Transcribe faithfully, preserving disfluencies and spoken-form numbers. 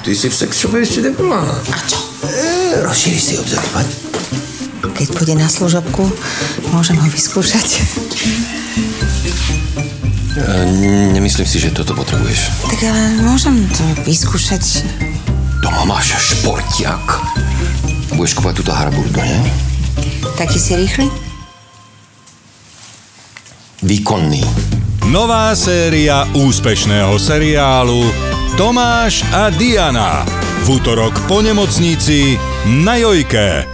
Ty si v sex shope ešte nebola. A čo? E, rozšíri si obzory, poď. Keď pôjde na služobku, môžem ho vyskúšať. E, nemyslím si, že toto potrebuješ. Tak ale môžem to vyskúšať. Doma máš športiak. Budeš kúpať túto haraburdu, nie? Taký si rýchly? Výkonný. Nová séria úspešného seriálu Tomáš a Diana. V útorok po nemocnici na Jojke.